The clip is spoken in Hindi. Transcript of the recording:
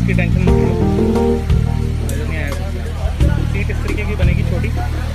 इसकी टेंशन मत लो, मज़ा नहीं आएगा। सीट इस तरीके की बनेगी छोटी।